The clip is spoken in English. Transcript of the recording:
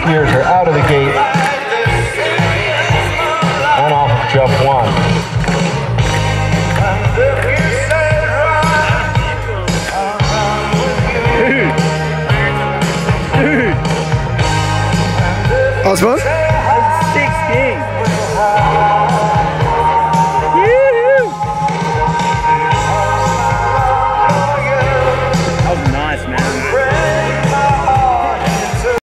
skiers are out of the gate and off of jump one. Osman?